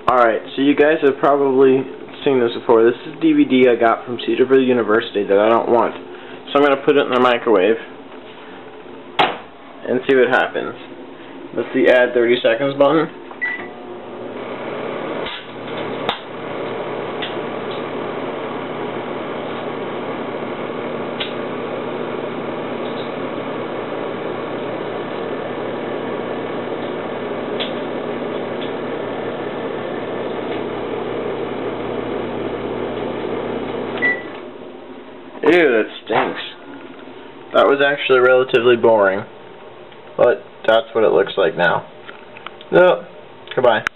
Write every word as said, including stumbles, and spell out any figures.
Alright, so you guys have probably seen this before. This is a D V D I got from Cedarville University that I don't want. So I'm going to put it in the microwave and see what happens. Let's see, add thirty seconds button. Ew, that stinks. That was actually relatively boring. But that's what it looks like now. No, goodbye.